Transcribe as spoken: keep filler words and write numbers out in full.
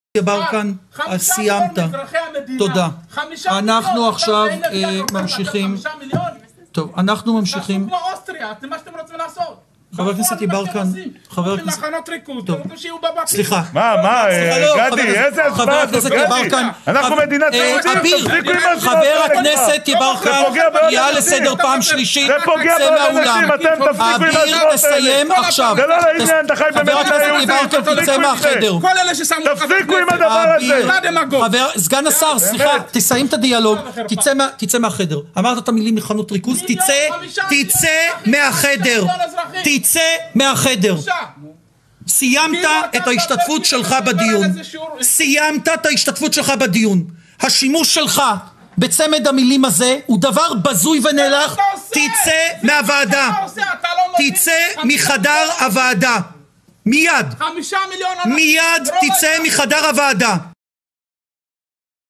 יברקן, סיימת. תודה. אנחנו עכשיו ממשיכים. טוב, אנחנו ממשיכים. חבר הכנסת יברקן, חבר הכנסת... סליחה. מה, מה, גדי, איזה השפעה הזאת, גדי? אנחנו מדינת יהודים, תפסיקו עם השפעה. חבר הכנסת יברקן, קריאה לסדר פעם שלישית, זה פוגע באנשים, אתם תפסיקו עם אביר, השפעות תסיים עכשיו. זה לא לעניין, אתה חי במדינה יהודית, תצא מהחדר. תפסיקו עם הדבר הזה. סגן השר, סליחה, תסיים את הדיאלוג, תצא מהחדר. אמרת את המילים מחנות ריכוז, תצא מהחדר. תצא מהחדר. סיימת את ההשתתפות שלך בדיון. סיימת את ההשתתפות שלך בדיון. השימוש שלך בצמד המילים הזה הוא דבר בזוי ונלך. תצא מהוועדה. תצא מחדר הוועדה. מיד. מיד תצא מחדר הוועדה.